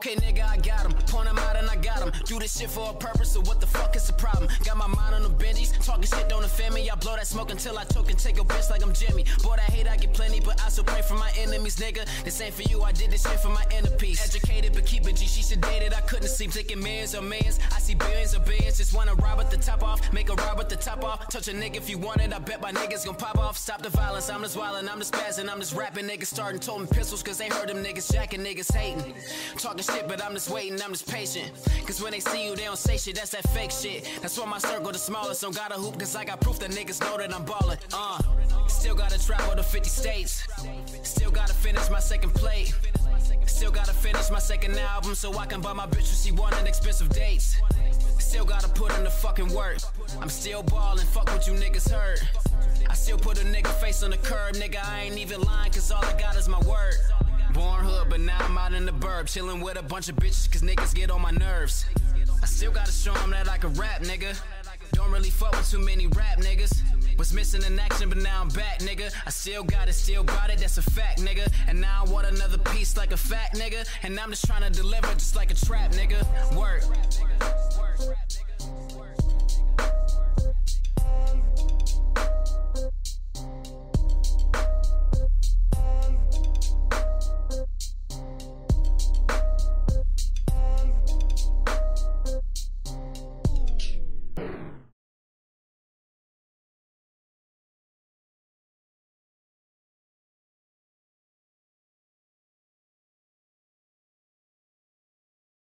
Okay, nigga, I got him. Point him out and I got him. Do this shit for a purpose, so what the fuck is the problem? Got my mind on the Benjis. Talking shit don't offend me. I blow that smoke until I choke and take a bitch like I'm Jimmy. Boy, that hate I get plenty, but I still pray for my enemies, nigga. This ain't for you, I did this shit for my inner peace. Educated, but keep it G. She sedated, I couldn't sleep. Taking millions or millions. I see billions or billions. Just wanna rob at the top off. Make a rob at the top off. Touch a nigga if you want it. I bet my niggas gon' pop off. Stop the violence. I'm just wildin', I'm just spazzing. I'm just rapping. Niggas starting toting pistols, cause they heard them niggas jacking, niggas hating. Talking shit, but I'm just waiting, I'm just patient. Cause when they see you, they don't say shit, that's that fake shit. That's why my circle the smallest. Don't gotta hoop, cause I got proof that niggas know that I'm ballin'. Still gotta travel to 50 states. Still gotta finish my second plate. Still gotta finish my second album so I can buy my bitch what she wanted, expensive dates. Still gotta put in the fucking work. I'm still ballin', fuck what you niggas heard. I still put a nigga face on the curb, nigga, I ain't even lying, cause all I got is my word. Born hood, but now I'm out in the burb, chillin' with a bunch of bitches, cause niggas get on my nerves. I still gotta show them that I can rap, nigga. Don't really fuck with too many rap niggas. Was missing in action, but now I'm back, nigga. I still got it, that's a fact, nigga. And now I want another piece like a fat nigga. And I'm just trying to deliver just like a trap, nigga. Work.